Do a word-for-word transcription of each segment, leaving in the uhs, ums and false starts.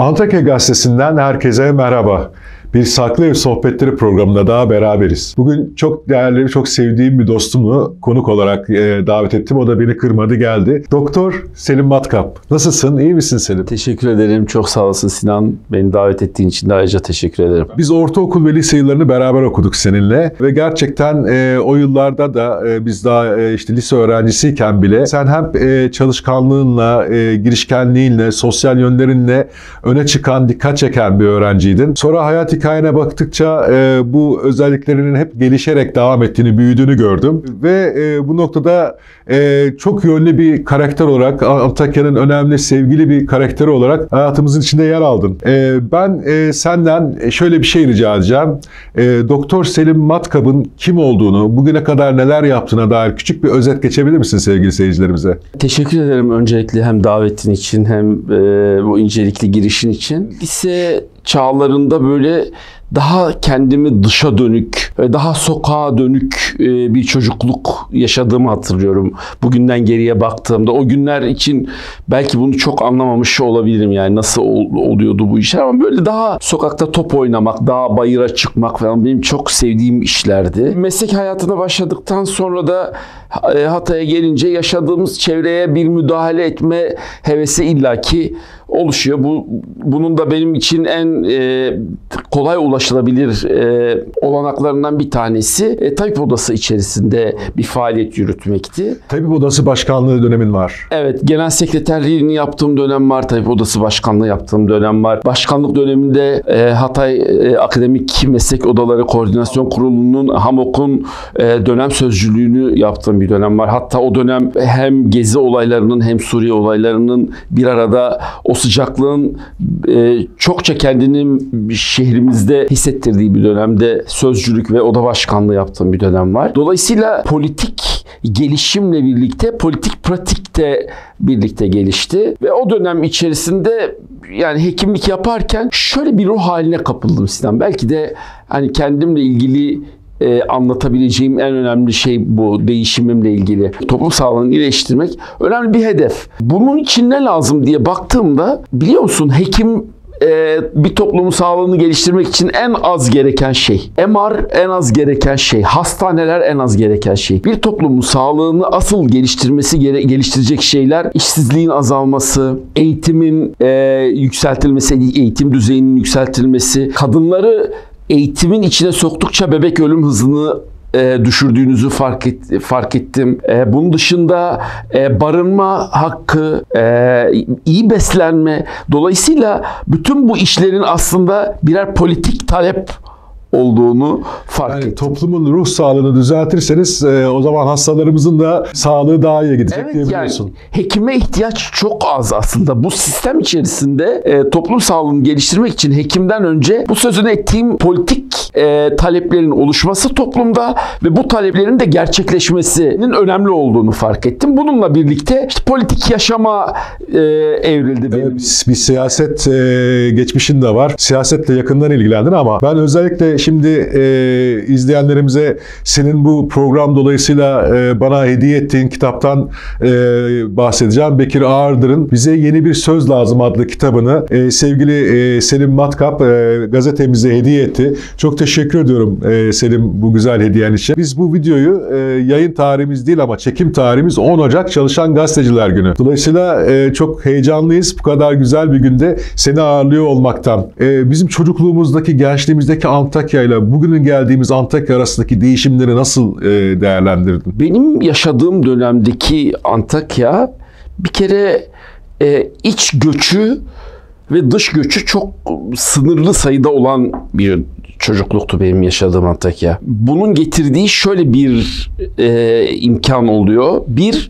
Antakya Gazetesi'nden herkese merhaba. Bir Saklı Ev Sohbetleri programında daha beraberiz. Bugün çok değerli, çok sevdiğim bir dostumu konuk olarak e, davet ettim. O da beni kırmadı, geldi. Doktor Selim Matkap. Nasılsın? İyi misin Selim? Teşekkür ederim. Çok sağ olasın Sinan. Beni davet ettiğin için de ayrıca teşekkür ederim. Biz ortaokul ve lise yıllarını beraber okuduk seninle. Ve gerçekten e, o yıllarda da e, biz daha e, işte lise öğrencisiyken bile sen hem e, çalışkanlığınla, e, girişkenliğinle, sosyal yönlerinle öne çıkan, dikkat çeken bir öğrenciydin. Sonra hayat hikayene baktıkça e, bu özelliklerinin hep gelişerek devam ettiğini, büyüdüğünü gördüm. Ve e, bu noktada e, çok yönlü bir karakter olarak, Antakya'nın önemli, sevgili bir karakteri olarak hayatımızın içinde yer aldın. E, ben e, senden şöyle bir şey rica edeceğim. E, Doktor Selim Matkap'ın kim olduğunu, bugüne kadar neler yaptığına dair küçük bir özet geçebilir misin sevgili seyircilerimize? Teşekkür ederim öncelikle hem davetin için hem e, bu incelikli girişin için. Lise çağlarında böyle daha kendimi dışa dönük ve daha sokağa dönük bir çocukluk yaşadığımı hatırlıyorum. Bugünden geriye baktığımda o günler için belki bunu çok anlamamış olabilirim, yani nasıl oluyordu bu işler, ama böyle daha sokakta top oynamak, daha bayıra çıkmak falan benim çok sevdiğim işlerdi. Meslek hayatına başladıktan sonra da Hatay'a gelince yaşadığımız çevreye bir müdahale etme hevesi illaki oluşuyor. Bu bunun da benim için en e, kolay ulaşılabilir e, olanaklarından bir tanesi e, tabip odası içerisinde bir faaliyet yürütmekti. Tabip odası başkanlığı dönemin var. Evet, genel sekreterliğini yaptığım dönem var. Tabip odası başkanlığı yaptığım dönem var. Başkanlık döneminde e, Hatay e, Akademik Meslek Odaları Koordinasyon Kurulu'nun HAMOK'un e, dönem sözcülüğünü yaptığım bir dönem var. Hatta o dönem hem Gezi olaylarının hem Suriye olaylarının bir arada o sıcaklığın e, çokça kendini şehrimizde hissettirdiği bir dönemde sözcülük ve oda başkanlığı yaptığım bir dönem var. Dolayısıyla politik gelişimle birlikte politik pratik de birlikte gelişti ve o dönem içerisinde yani hekimlik yaparken şöyle bir ruh haline kapıldım Sinan. Belki de hani kendimle ilgili E, anlatabileceğim en önemli şey bu, değişimimle ilgili. Toplum sağlığını iyileştirmek önemli bir hedef. Bunun için ne lazım diye baktığımda, biliyor musun, hekim e, bir toplumun sağlığını geliştirmek için en az gereken şey. M R en az gereken şey. Hastaneler en az gereken şey. Bir toplumun sağlığını asıl geliştirmesi, geliştirecek şeyler işsizliğin azalması, eğitimin e, yükseltilmesi, eğitim düzeyinin yükseltilmesi, kadınları eğitimin içine soktukça bebek ölüm hızını e, düşürdüğünüzü fark, et, fark ettim. E, bunun dışında e, barınma hakkı, e, iyi beslenme. Dolayısıyla bütün bu işlerin aslında birer politik talep olduğunu fark yani ettim. Toplumun ruh sağlığını düzeltirseniz e, o zaman hastalarımızın da sağlığı daha iyi gidecek, evet, diyebiliyorsun. Yani hekime ihtiyaç çok az aslında. Bu sistem içerisinde e, toplum sağlığını geliştirmek için hekimden önce bu sözünü ettiğim politik e, taleplerin oluşması toplumda ve bu taleplerin de gerçekleşmesinin önemli olduğunu fark ettim. Bununla birlikte işte politik yaşama e, evrildi benim. Evet, bir siyaset e, geçmişin de var. Siyasetle yakından ilgilendin ama ben özellikle şimdi e, izleyenlerimize senin bu program dolayısıyla e, bana hediye ettiğin kitaptan e, bahsedeceğim. Bekir Ağırdır'ın Bize Yeni Bir Söz Lazım adlı kitabını e, sevgili e, Selim Matkap e, gazetemize hediye etti. Çok teşekkür ediyorum e, Selim bu güzel hediyen için. Biz bu videoyu e, yayın tarihimiz değil ama çekim tarihimiz on Ocak Çalışan Gazeteciler Günü. Dolayısıyla e, çok heyecanlıyız. Bu kadar güzel bir günde seni ağırlıyor olmaktan. E, bizim çocukluğumuzdaki, gençliğimizdeki Antakya ile bugünün geldiğimiz Antakya arasındaki değişimleri nasıl e, değerlendirdin? Benim yaşadığım dönemdeki Antakya bir kere e, iç göçü ve dış göçü çok sınırlı sayıda olan bir çocukluktu benim yaşadığım Antakya. Bunun getirdiği şöyle bir e, imkan oluyor. Bir,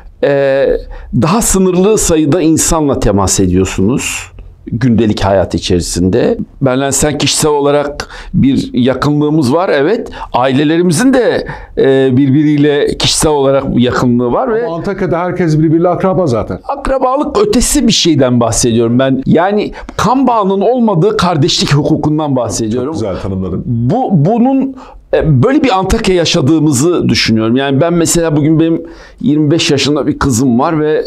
e, daha sınırlı sayıda insanla temas ediyorsunuz gündelik hayat içerisinde. Benle sen kişisel olarak bir yakınlığımız var, evet. Ailelerimizin de e, birbiriyle kişisel olarak yakınlığı var. Ama ve Antakya'da herkes birbiriyle akraba zaten. Akrabalık ötesi bir şeyden bahsediyorum ben. Yani kan bağının olmadığı kardeşlik hukukundan bahsediyorum. Çok güzel tanımladın. Bu bunun böyle bir Antakya yaşadığımızı düşünüyorum. Yani ben mesela bugün benim yirmi beş yaşında bir kızım var ve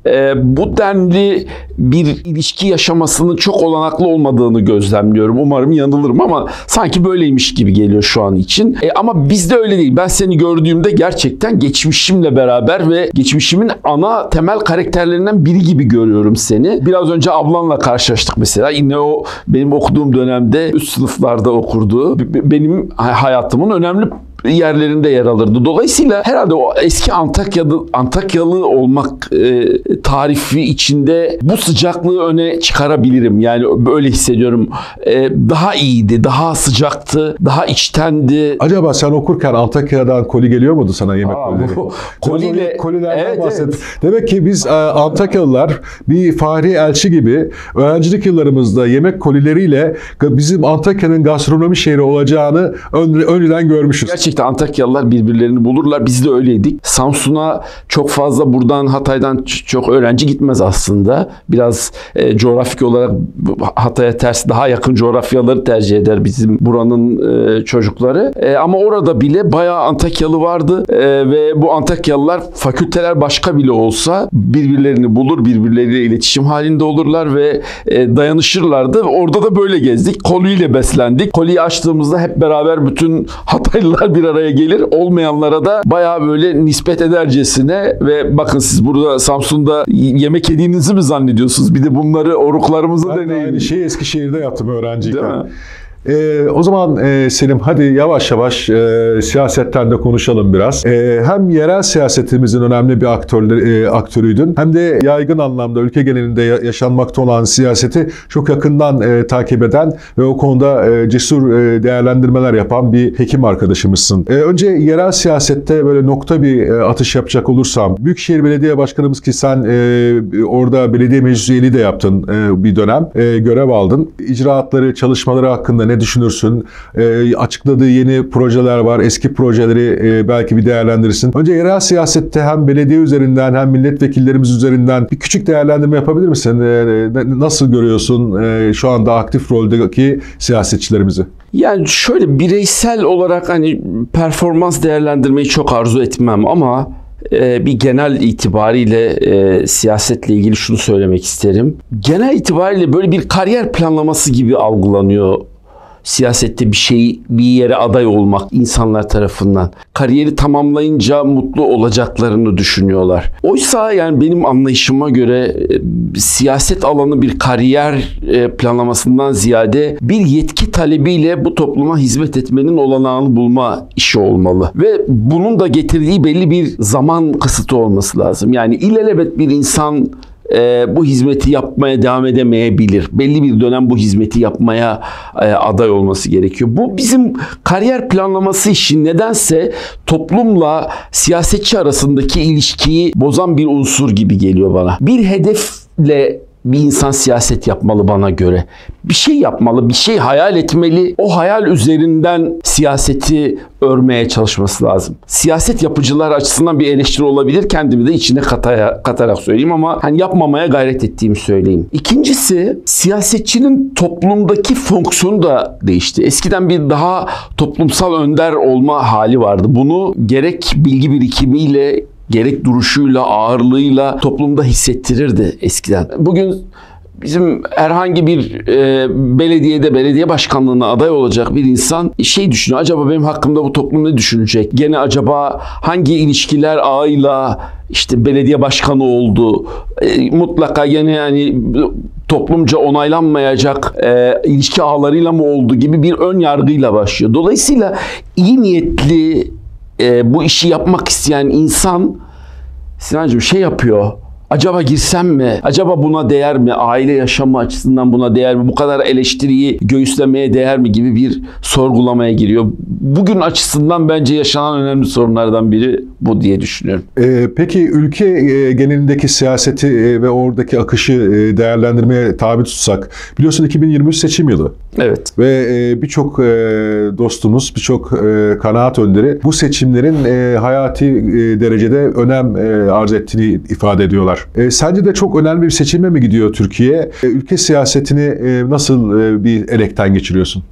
e, bu denli bir ilişki yaşamasının çok olanaklı olmadığını gözlemliyorum. Umarım yanılırım ama sanki böyleymiş gibi geliyor şu an için. E, ama bizde öyle değil. Ben seni gördüğümde gerçekten geçmişimle beraber ve geçmişimin ana temel karakterlerinden biri gibi görüyorum seni. Biraz önce ablanla karşılaştık mesela. Yine o benim okuduğum dönemde üst sınıflarda okurdu. Benim hayatımın önemli yerlerinde yer alırdı. Dolayısıyla herhalde o eski Antakyalı, Antakyalı olmak e, tarifi içinde bu sıcaklığı öne çıkarabilirim. Yani böyle hissediyorum. E, daha iyiydi, daha sıcaktı, daha içtendi. Acaba sen okurken Antakya'dan koli geliyor muydu sana, yemek Aa, kolileri? bu, koliyle, kolilerden evet, bahset. evet. Demek ki biz Antakyalılar bir Fahri Elçi gibi öğrencilik yıllarımızda yemek kolileriyle bizim Antakya'nın gastronomi şehri olacağını ön, önceden görmüşüz. Gerçekten Antakyalılar birbirlerini bulurlar. Biz de öyleydik. Samsun'a çok fazla buradan Hatay'dan çok öğrenci gitmez aslında. Biraz e, coğrafik olarak Hatay'a ters daha yakın coğrafyaları tercih eder bizim buranın e, çocukları. E, ama orada bile bayağı Antakyalı vardı e, ve bu Antakyalılar fakülteler başka bile olsa birbirlerini bulur, birbirleriyle iletişim halinde olurlar ve e, dayanışırlardı. Orada da böyle gezdik. Koliyle beslendik. Koliyi açtığımızda hep beraber bütün Hataylılar bir araya gelir. Olmayanlara da bayağı böyle nispet edercesine ve bakın siz burada Samsun'da yemek yediğinizi mi zannediyorsunuz? Bir de bunları oruklarımızı ben deneyin. Ben aynı şeyi Eskişehir'de yaptım öğrenciyken. Ee, o zaman e, Selim hadi yavaş yavaş e, siyasetten de konuşalım biraz. E, hem yerel siyasetimizin önemli bir aktör, e, aktörüydün hem de yaygın anlamda ülke genelinde yaşanmakta olan siyaseti çok yakından e, takip eden ve o konuda e, cesur e, değerlendirmeler yapan bir hekim arkadaşımızsın. E, önce yerel siyasette böyle nokta bir e, atış yapacak olursam, Büyükşehir Belediye Başkanımız ki sen e, orada belediye meclis üyeliği de yaptın e, bir dönem, e, görev aldın. İcraatları, çalışmaları hakkında ne düşünürsün? E, açıkladığı yeni projeler var. Eski projeleri e, belki bir değerlendirirsin. Önce yerel siyasette hem belediye üzerinden hem milletvekillerimiz üzerinden bir küçük değerlendirme yapabilir misin? E, nasıl görüyorsun e, şu anda aktif roldeki siyasetçilerimizi? Yani şöyle bireysel olarak hani performans değerlendirmeyi çok arzu etmem ama e, bir genel itibariyle e, siyasetle ilgili şunu söylemek isterim. Genel itibariyle böyle bir kariyer planlaması gibi algılanıyor siyasette bir şey, bir yere aday olmak insanlar tarafından. Kariyeri tamamlayınca mutlu olacaklarını düşünüyorlar. Oysa yani benim anlayışıma göre e, siyaset alanı bir kariyer e, planlamasından ziyade bir yetki talebiyle bu topluma hizmet etmenin olanağını bulma işi olmalı. Ve bunun da getirdiği belli bir zaman kısıtı olması lazım. Yani ilelebet bir insan E, bu hizmeti yapmaya devam edemeyebilir. Belli bir dönem bu hizmeti yapmaya e, aday olması gerekiyor. Bu bizim kariyer planlaması işi nedense toplumla siyasetçi arasındaki ilişkiyi bozan bir unsur gibi geliyor bana. Bir hedefle bir insan siyaset yapmalı bana göre. Bir şey yapmalı, bir şey hayal etmeli. O hayal üzerinden siyaseti örmeye çalışması lazım. Siyaset yapıcılar açısından bir eleştiri olabilir. Kendimi de içine kataya, katarak söyleyeyim ama hani yapmamaya gayret ettiğimi söyleyeyim. İkincisi, siyasetçinin toplumdaki fonksiyonu da değişti. Eskiden bir daha toplumsal önder olma hali vardı. Bunu gerek bilgi birikimiyle gerek duruşuyla, ağırlığıyla toplumda hissettirirdi eskiden. Bugün bizim herhangi bir e, belediyede, belediye başkanlığına aday olacak bir insan şey düşünüyor. Acaba benim hakkımda bu toplum ne düşünecek? Gene acaba hangi ilişkiler ağıyla işte belediye başkanı oldu? E, mutlaka gene yani toplumca onaylanmayacak e, ilişki ağlarıyla mı oldu gibi bir ön yargıyla başlıyor. Dolayısıyla iyi niyetli e, bu işi yapmak isteyen insan Sinancığım şey yapıyor. Acaba girsem mi? Acaba buna değer mi? Aile yaşamı açısından buna değer mi? Bu kadar eleştiriyi göğüslemeye değer mi gibi bir sorgulamaya giriyor. Bugün açısından bence yaşanan önemli sorunlardan biri bu diye düşünüyorum. Ee, peki ülke e, genelindeki siyaseti e, ve oradaki akışı e, değerlendirmeye tabi tutsak, biliyorsun iki bin yirmi üç seçim yılı. Evet. Ve e, birçok e, dostumuz, birçok e, kanaat önderi bu seçimlerin e, hayati e, derecede önem e, arz ettiğini ifade ediyorlar. E, sence de çok önemli bir seçime mi gidiyor Türkiye? E, ülke siyasetini e, nasıl e, bir elekten geçiriyorsun?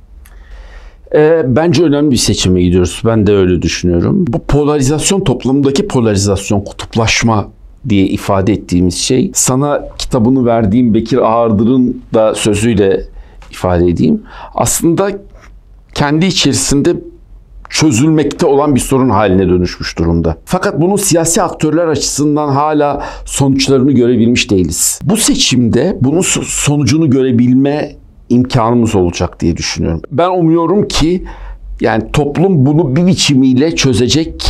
E, bence önemli bir seçime gidiyoruz. Ben de öyle düşünüyorum. Bu polarizasyon, toplumdaki polarizasyon, kutuplaşma diye ifade ettiğimiz şey, sana kitabını verdiğim Bekir Ağırdır'ın da sözüyle ifade edeyim, aslında kendi içerisinde çözülmekte olan bir sorun haline dönüşmüş durumda. Fakat bunun siyasi aktörler açısından hala sonuçlarını görebilmiş değiliz. Bu seçimde bunun sonucunu görebilme imkanımız olacak diye düşünüyorum. Ben umuyorum ki yani toplum bunu bir biçimiyle çözecek,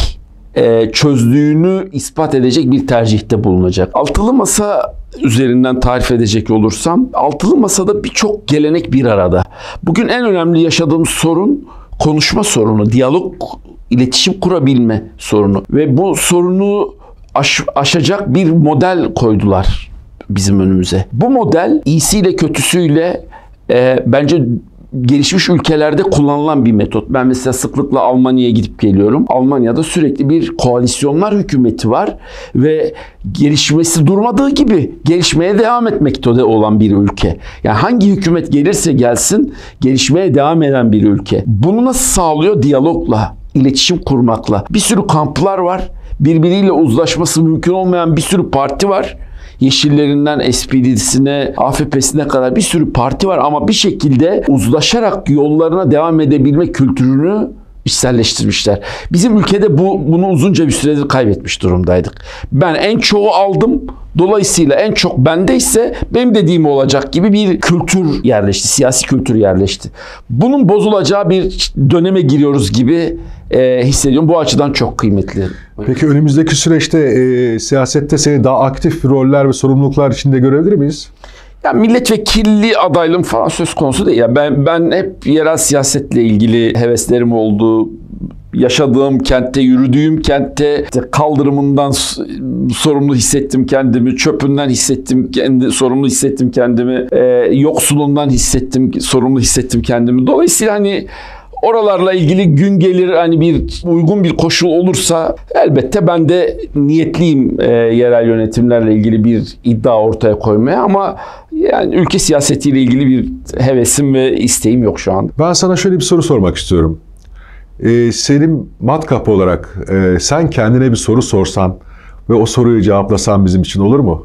çözdüğünü ispat edecek bir tercihte bulunacak. Altılı Masa üzerinden tarif edecek olursam, Altılı Masa'da birçok gelenek bir arada. Bugün en önemli yaşadığımız sorun konuşma sorunu, diyalog, iletişim kurabilme sorunu. Ve bu sorunu aş, aşacak bir model koydular bizim önümüze. Bu model iyisiyle kötüsüyle e, bence gelişmiş ülkelerde kullanılan bir metot. Ben mesela sıklıkla Almanya'ya gidip geliyorum. Almanya'da sürekli bir koalisyonlar hükümeti var ve gelişmesi durmadığı gibi gelişmeye devam etmekte olan bir ülke. Yani hangi hükümet gelirse gelsin gelişmeye devam eden bir ülke. Bunu nasıl sağlıyor? Diyalogla, iletişim kurmakla. Bir sürü kamplar var. Birbiriyle uzlaşması mümkün olmayan bir sürü parti var. Yeşillerinden S P D'sine, A F P'sine kadar bir sürü parti var ama bir şekilde uzlaşarak yollarına devam edebilme kültürünü içselleştirmişler. Bizim ülkede bu bunu uzunca bir süredir kaybetmiş durumdaydık. Ben en çoğu aldım. Dolayısıyla en çok bendeyse benim dediğim olacak gibi bir kültür yerleşti. Siyasi kültür yerleşti. Bunun bozulacağı bir döneme giriyoruz gibi e, hissediyorum. Bu açıdan çok kıymetli. Peki önümüzdeki süreçte e, siyasette seni daha aktif roller ve sorumluluklar içinde görebilir miyiz? Ya milletvekilliği adaylığım falan söz konusu değil. Ya ben ben hep yerel siyasetle ilgili heveslerim oldu. Yaşadığım kentte, yürüdüğüm kentte kaldırımından sorumlu hissettim kendimi, çöpünden hissettim kendi sorumlu hissettim kendimi, e, yoksulundan hissettim sorumlu hissettim kendimi. Dolayısıyla hani oralarla ilgili gün gelir hani bir uygun bir koşul olursa elbette ben de niyetliyim e, yerel yönetimlerle ilgili bir iddia ortaya koymaya ama yani ülke siyasetiyle ilgili bir hevesim ve isteğim yok şu an. Ben sana şöyle bir soru sormak istiyorum. Ee, Selim Matkap olarak e, sen kendine bir soru sorsan ve o soruyu cevaplasan bizim için olur mu?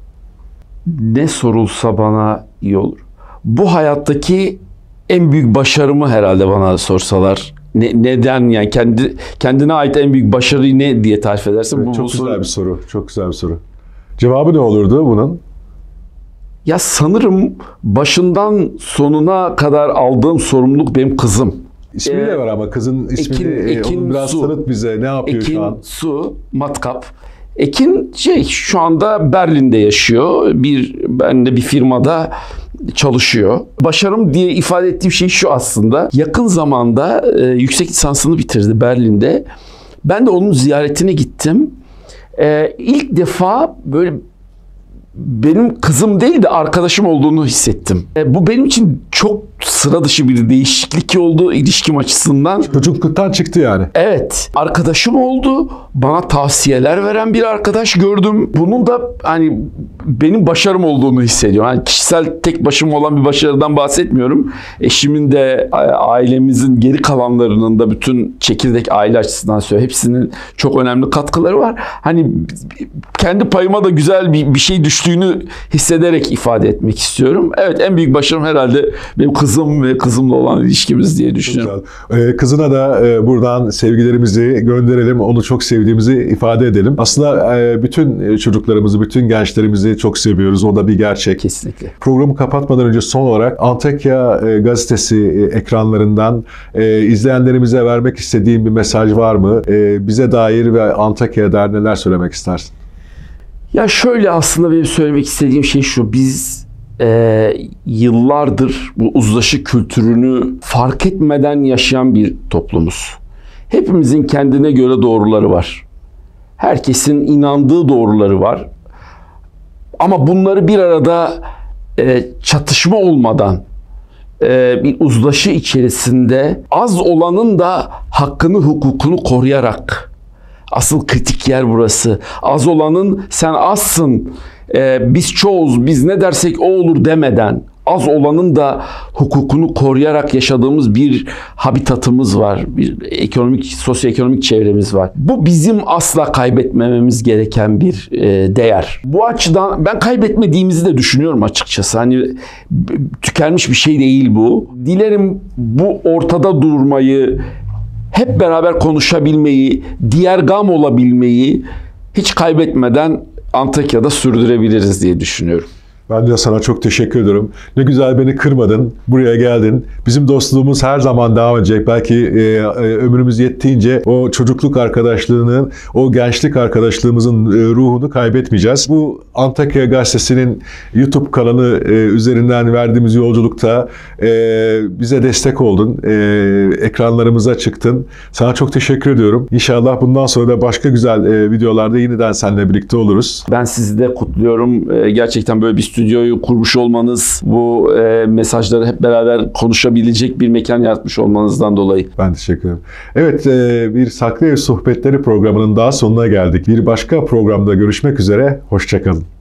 Ne sorulsa bana iyi olur. Bu hayattaki en büyük başarımı herhalde bana sorsalar. Ne, neden yani kendi kendine ait en büyük başarıyı ne diye tarif edersin? Evet, bu, çok bu güzel soru... bir soru. Çok güzel bir soru. Cevabı ne olurdu bunun? Ya sanırım başından sonuna kadar aldığım sorumluluk benim kızım. İsmi ee, de var ama kızın ismini Ekin, Ekin onu biraz Su. tanıt bize. Ne yapıyor Ekin şu an? Su Matkap. Ekin şey şu anda Berlin'de yaşıyor. Bir ben de bir firmada çalışıyor. Başarım diye ifade ettiğim şey şu aslında. Yakın zamanda e, yüksek lisansını bitirdi Berlin'de. Ben de onun ziyaretine gittim. E, ilk defa böyle benim kızım değil de arkadaşım olduğunu hissettim. E, bu benim için çok sıra dışı bir değişiklik oldu ilişkim açısından. Çocukluktan çıktı yani. Evet. Arkadaşım oldu. Bana tavsiyeler veren bir arkadaş gördüm. Bunun da hani benim başarım olduğunu hissediyorum. Yani kişisel tek başıma olan bir başarıdan bahsetmiyorum. Eşimin de ailemizin geri kalanlarının da bütün çekirdek aile açısından söylüyorum. Hepsinin çok önemli katkıları var. Hani kendi payıma da güzel bir, bir şey düştüğünü hissederek ifade etmek istiyorum. Evet, en büyük başarım herhalde benim kızım ve kızımla olan ilişkimiz diye düşünüyorum. Ee, kızına da e, buradan sevgilerimizi gönderelim. Onu çok sevdiğimizi ifade edelim. Aslında e, bütün çocuklarımızı, bütün gençlerimizi çok seviyoruz. O da bir gerçek. Kesinlikle. Programı kapatmadan önce son olarak Antakya e, gazetesi e, ekranlarından e, izleyenlerimize vermek istediğin bir mesaj var mı? E, bize dair ve Antakya'ya dair neler söylemek istersin? Ya şöyle, aslında benim söylemek istediğim şey şu. Biz e, yıllardır bu uzlaşı kültürünü fark etmeden yaşayan bir toplumuz. Hepimizin kendine göre doğruları var. Herkesin inandığı doğruları var. Ama bunları bir arada e, çatışma olmadan e, bir uzlaşı içerisinde az olanın da hakkını, hukukunu koruyarak, asıl kritik yer burası. Az olanın sen azsın, e, biz çoğuz, biz ne dersek o olur demeden, az olanın da hukukunu koruyarak yaşadığımız bir habitatımız var. Bir ekonomik, sosyoekonomik çevremiz var. Bu bizim asla kaybetmememiz gereken bir e, değer. Bu açıdan ben kaybetmediğimizi de düşünüyorum açıkçası. Hani tükenmiş bir şey değil bu. Dilerim bu ortada durmayı, hep beraber konuşabilmeyi, diyergam olabilmeyi hiç kaybetmeden Antakya'da sürdürebiliriz diye düşünüyorum. Ben de sana çok teşekkür ederim. Ne güzel beni kırmadın, buraya geldin. Bizim dostluğumuz her zaman devam edecek. Belki e, e, ömrümüz yettiğince o çocukluk arkadaşlığının, o gençlik arkadaşlığımızın e, ruhunu kaybetmeyeceğiz. Bu Antakya Gazetesi'nin YouTube kanalı e, üzerinden verdiğimiz yolculukta e, bize destek oldun. E, ekranlarımıza çıktın. Sana çok teşekkür ediyorum. İnşallah bundan sonra da başka güzel e, videolarda yeniden seninle birlikte oluruz. Ben sizi de kutluyorum. E, gerçekten böyle bir stüdyoyu kurmuş olmanız, bu e, mesajları hep beraber konuşabilecek bir mekan yaratmış olmanızdan dolayı. Ben teşekkür ederim. Evet, e, bir Saklı Ev Sohbetleri programının daha sonuna geldik. Bir başka programda görüşmek üzere, hoşça kalın.